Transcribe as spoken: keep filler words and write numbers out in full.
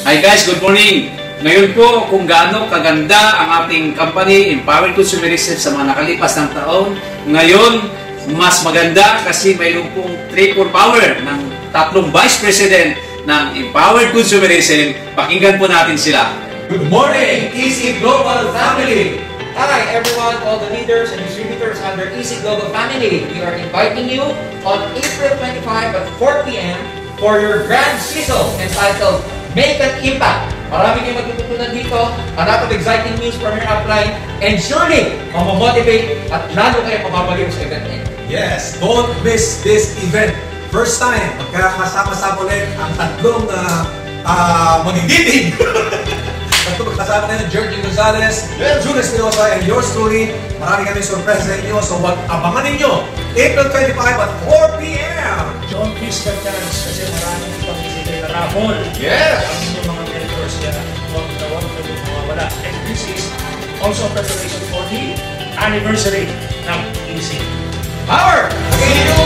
Hi guys, good morning! Ngayon po kung gaano kaganda ang ating company, Empowered Consumerism sa mga nakalipas ng taon. Ngayon, mas maganda kasi mayroon pong triple power ng tatlong Vice President ng Empowered Consumerism. Pakinggan po natin sila. Good morning, E C Global Family! Hi everyone, all the leaders and distributors under E C Global Family. We are inviting you on April twenty-fifth at four p m for your grand sizzle entitled Make an Impact. Marami kayong magtututunan dito, a lot of exciting news from your upline, and surely, mamamotivate at lalo kayo mamabaliw sa event niya. Yes, don't miss this event. First time, magkakasama-sama ulit ang tatlong uh, uh, magigiting. Tatlong magkasama na ng Georgie Gonzalez, June Espinosa, and yours truly. Marami kami surprise sa inyo, so wag abangan ninyo. April twenty-fifth at four p m Don't miss the chance kasi maraming pang isipin na raffle. Yes! Ang inyong mga mentors kaya huwag na huwag na mawawala. And this is also preparation for the anniversary ng E C. Power! Okay,